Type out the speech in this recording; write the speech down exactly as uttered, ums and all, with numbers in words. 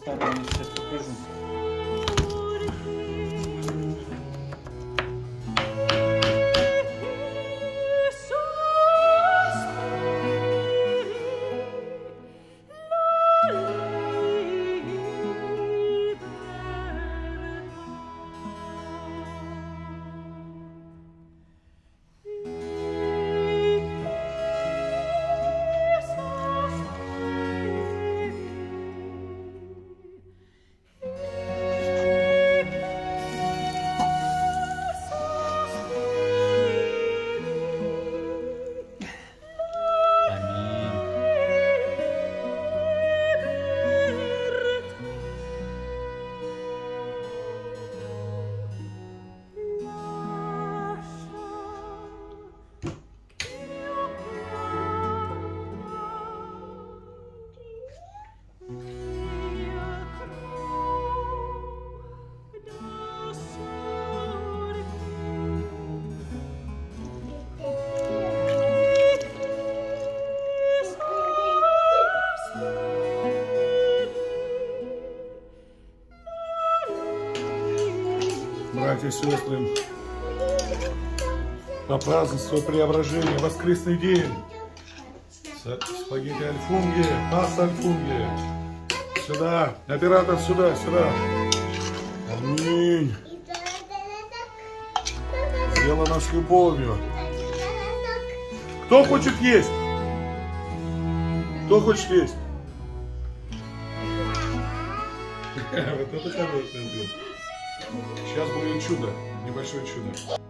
сторону сейчас покажу. Братья и сестры, попраздновать свое преображение, воскресный день. Спагетти альфунги, паста альфунги. Сюда, оператор, сюда, сюда. Аминь. Сделано с любовью. Кто хочет есть? Кто хочет есть? Вот это хороший ответ. Сейчас будет чудо, небольшое чудо.